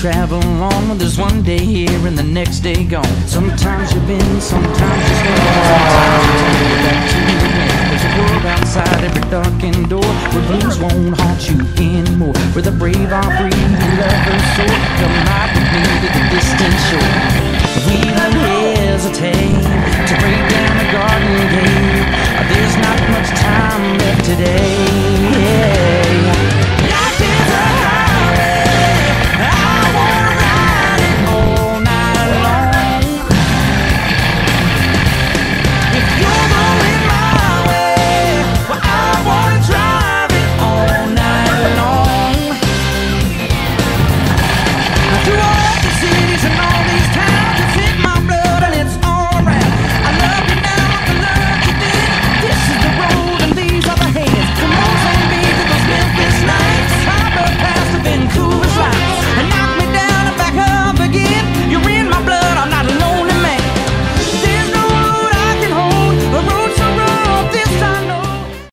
travel on. There's one day here and the next day gone. Sometimes you bend, sometimes you stand, sometimes you turn your back to the wind. There's a world outside every darkened door, where blues won't haunt you anymore, where the brave are free, who love her soul. Come out with me to the distant shore.